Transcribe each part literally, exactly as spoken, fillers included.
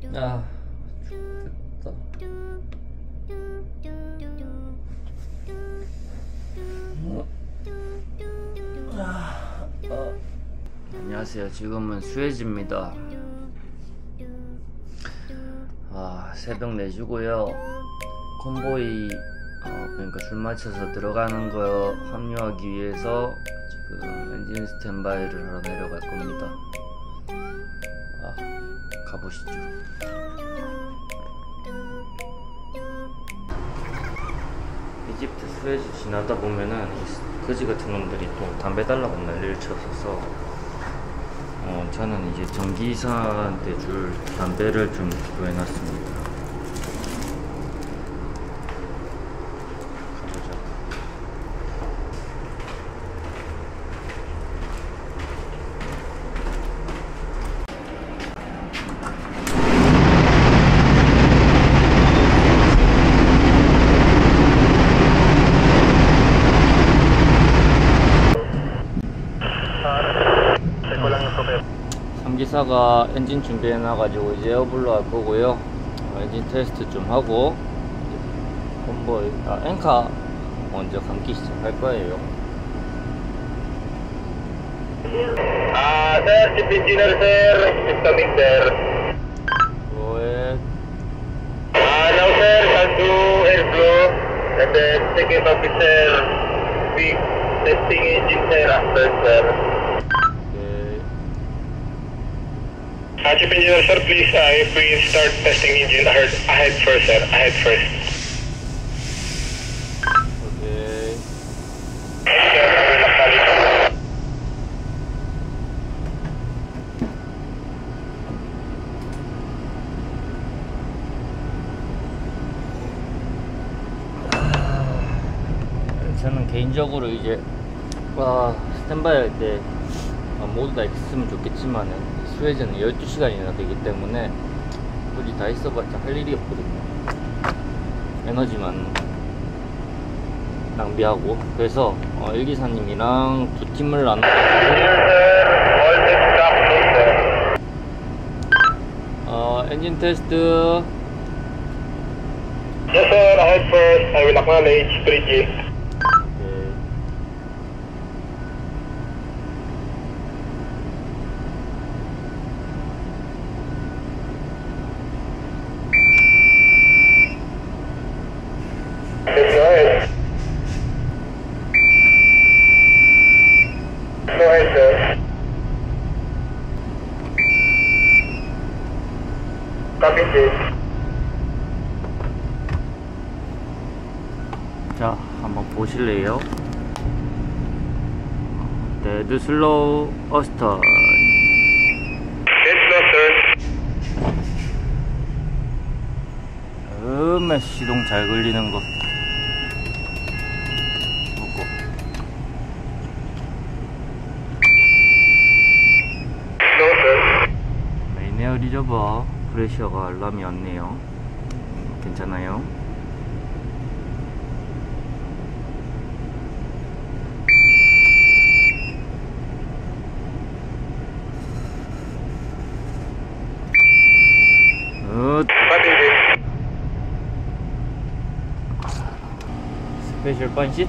아, 좋겠다. 아, 어. 안녕하세요. 지금은 수혜지입니다. 아, 새벽 네 시고요. 콤보이 어, 그러니까 줄 맞춰서 들어가는 거 합류하기 위해서 지금 엔진 스탠바이를 하러 내려갈 겁니다. 아, 가보시죠. 이집트 수에즈 지나다 보면은 이 거지 같은 놈들이 또 담배 달라고 난리를 쳤어서 어, 저는 이제 전기사한테 줄 담배를 좀 구해놨습니다. 가보자. 삼기사가 엔진 준비해놔가지고 이제 에어블로 할 거고요. 어, 엔진 테스트 좀 하고 콤보이, 아, 엔카 먼저 감기 시작할 거예요. Ah, sir, chief engineer, sir, is coming, sir. Go ahead. Ah, now, sir, come to airflow, and then second officer, we testing engine, sir, after, sir. Uh, Chief Engineer, sir, please, uh, if we start testing engine ahead, ahead first, sir, ahead first. Okay. 저는 개인적으로 이제 와 스탠바이 할 때 모두 다 있으면 좋겠지만은 수혜제는 열두 시간이나 되기 때문에 굳이 다 있어봤자 할 일이 없거든요. 에너지만 낭비하고. 그래서 어, 일기사님이랑 두 팀을 나눠 어, 엔진 테스트. Yes, sir, ahead first. I will acknowledge three G. 자, 한번 보실래요? 데드 슬로우 어스턴. 음에 시동 잘 걸리는 거 보고. 메인 에어 리저버 프레셔가 알람이 왔네요. 음, 괜찮아요? 스페셜 반쉿?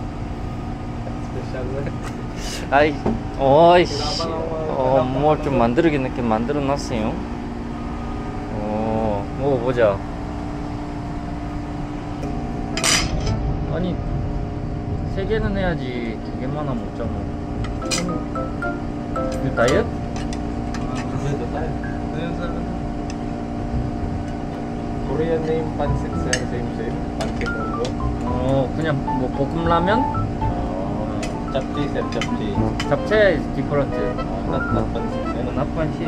아이, 어이씨, 어, 뭐 좀 만들긴 이렇게 만들어 놨어요. 어, 먹어보자. 아니, 세 개는 해야지 두 개만 하면 못 잡아. 그 다이어트? Korean name pancit, sir, same same. Pancit also. 어, 그냥 뭐 볶음라면? Uh, japchae, sir, japchae. 잡채 is different. Uh, not not pancit, sir. 어, 나판시.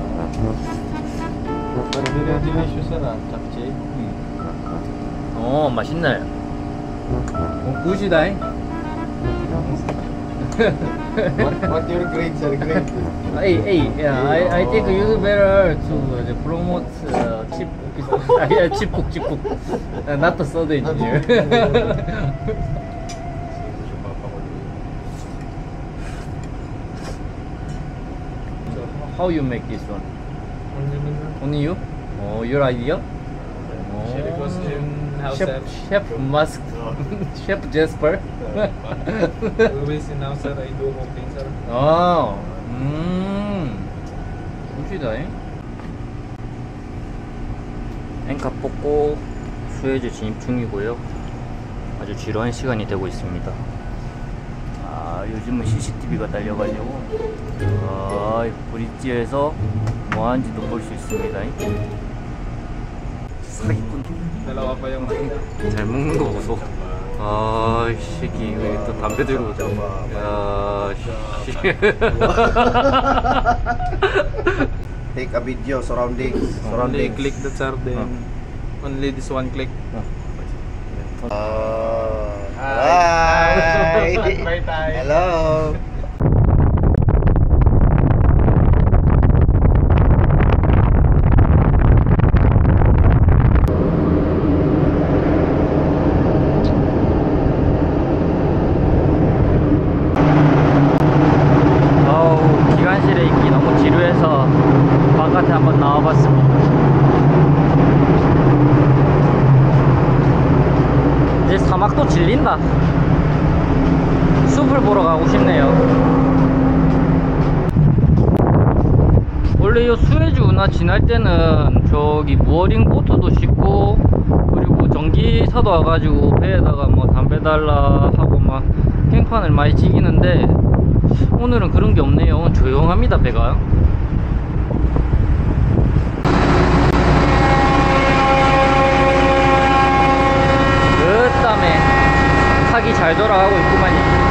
But very delicious, sir, ah, japchae. 어, 맛있네. Oh, 굿이다잉. what what your grade, sir? Grade. Hey, hey, yeah, I, I think you better to uh, promote uh, chip, uh, yeah, chip cook, chip cook, uh, not the soda engineer. So, how you make this one? Only you? Oh, your idea? She requested in house Chef, sir. Chef Musk, Chef Jasper. Always in house sir, I do cooking sir. 아, 음, 멋지다잉. 앵카 뽑고 수에즈 진입 중이고요. 아주 지루한 시간이 되고 있습니다. 아, 요즘은 씨씨티비가 달려가지고 아, 브릿지에서 뭐하는지도 볼 수 있습니다. 사기꾼. Dalawa pa yung 잘 먹는 거 보소. 아, 이 새끼 여기 또 담배 들고 야, 씨. Take a video surroundings. only Surroundings. click the sir, then only this one click. Oh. Hi. Bye tayo. Hello. 어우, 기관실에 있기 너무 지루해서 바깥에 한번 나와봤습니다. 이제 사막도 질린다. 숲을 보러 가고 싶네요. 원래 이 수에즈 운하 지날 때는 저기 무어링 보트도 싣고 그리고 전기차도 와가지고 배에다가 뭐 담배 달라 하고 막 깽판을 많이 지기는데 오늘은 그런 게 없네요. 조용합니다, 배가. 그 다음에 타기 잘 돌아가고 있구만요.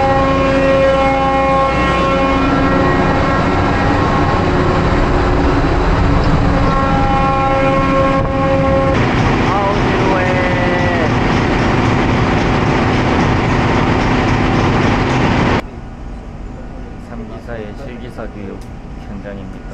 아우, 지루해. 삼기사의 실기사 교육 현장입니다.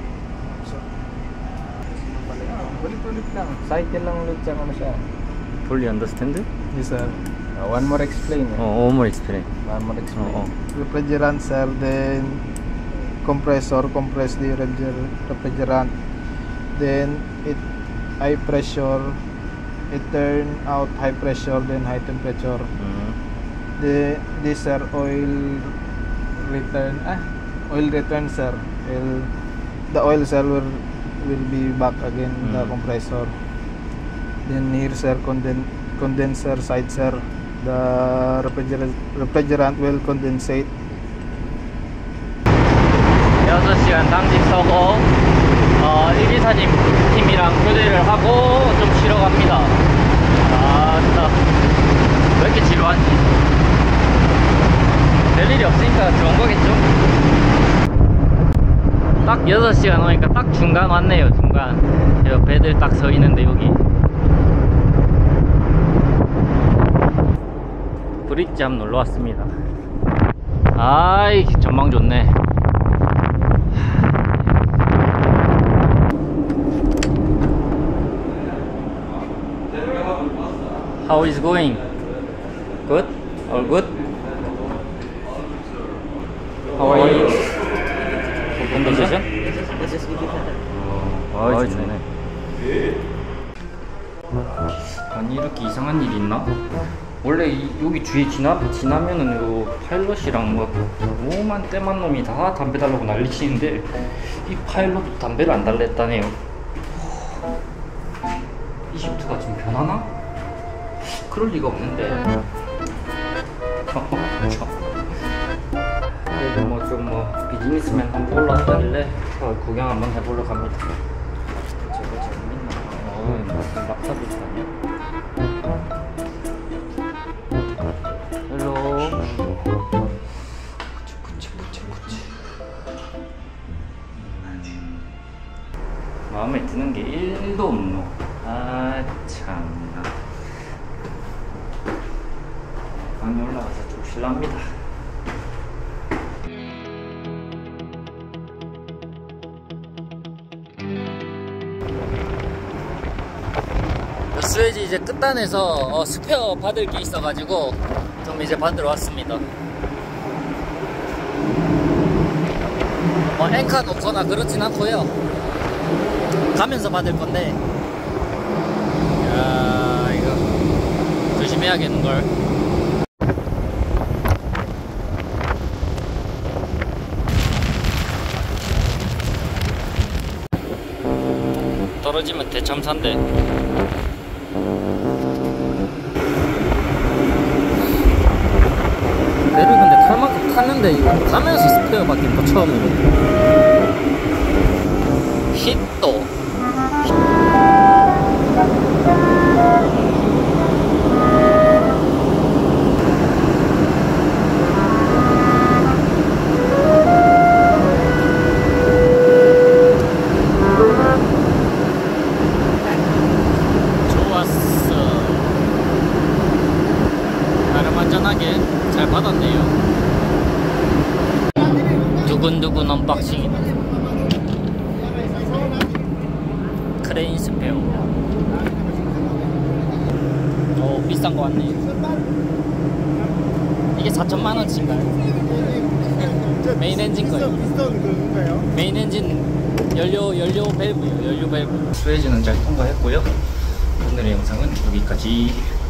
Ulit-ulit lang. Cycle lang ulit siya ano siya. Fully understand? Yes sir. Uh, one more explain. eh. 어, one more explain. One more explain. Oo. Refrigerant sir, then compressor, compress the refriger- refrigerant, then it high pressure, it turn out high pressure, then high temperature. 음. The this sir oil return ah oil return sir, will the oil cell will will be back again the Mm. compressor. Then here sir conden condenser side sir, the refrigerant refrigerant will condensate. 여섯 시간 당직 서고 어, 일기사진 팀이랑 교대를 하고 좀 쉬러 갑니다. 아따, 왜 이렇게 지루하지? 될 일이 없으니까 좋은 거겠죠? 딱 여섯 시간 오니까 딱 중간 왔네요. 중간 여 배들 딱 서 있는데 여기 브릿지 한번 놀러 왔습니다. 아이, 전망 좋네. How is going? Good? All good? How are you? Good condition? 아, 좋네. 아니, 이렇게 이상한 일이 있나? 원래 이, 여기 주위 지나, 지나면은 요 파일럿이랑 뭐 오만 때만 놈이 다 담배 달라고 난리치는데 이 파일럿도 담배를 안 달랬다네요. 이집트가 좀 변하나? 그럴 리가 없는데. 그래도 뭐 좀 뭐 비즈니스맨 한번 올라왔다길래 어, 구경 한번 해보러 갑니다. 저거 재밌나? 어, 무슨 막사 비슷하냐? 헬로. 구치 구치 구치 구치. 마음에 드는 게 일도 없노. 아 참나. 방에 올라가서 좀 실례합니다. 스웨지 이제 끝단에서 어, 스페어 받을 게 있어가지고 좀 이제 받으러 왔습니다. 뭐 앵카 놓거나 그렇진 않고요. 가면서 받을 건데. 야, 이거 조심해야겠는걸. 떨어지면 대참사인데. 배를 근데 탈 만큼 탔는데 이거 가면서 스페어 바뀐 거 처음이네. 히또 잘 받았네요. 두근두근 언박싱이다. 크레인 스페어. 오, 비싼 거 왔네. 이게 사천만 원치인가요? 메인 엔진 거예요. 메인 엔진 연료 연료 밸브요. 연료 밸브. 스웨즈는 잘 통과했고요. 오늘의 영상은 여기까지.